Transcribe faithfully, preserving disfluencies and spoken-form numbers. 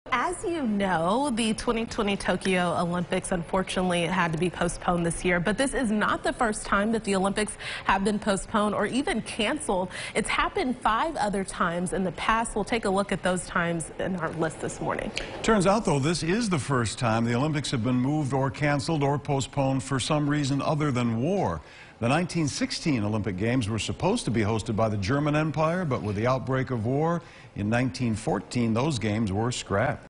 As you know, the twenty twenty Tokyo Olympics unfortunately had to be postponed this year, but this is not the first time that the Olympics have been postponed or even canceled. It's happened five other times in the past. We'll take a look at those times in our list this morning. Turns out, though, this is the first time the Olympics have been moved or canceled or postponed for some reason other than war. The nineteen sixteen Olympic Games were supposed to be hosted by the German Empire, but with the outbreak of war in nineteen fourteen, those games were scrapped.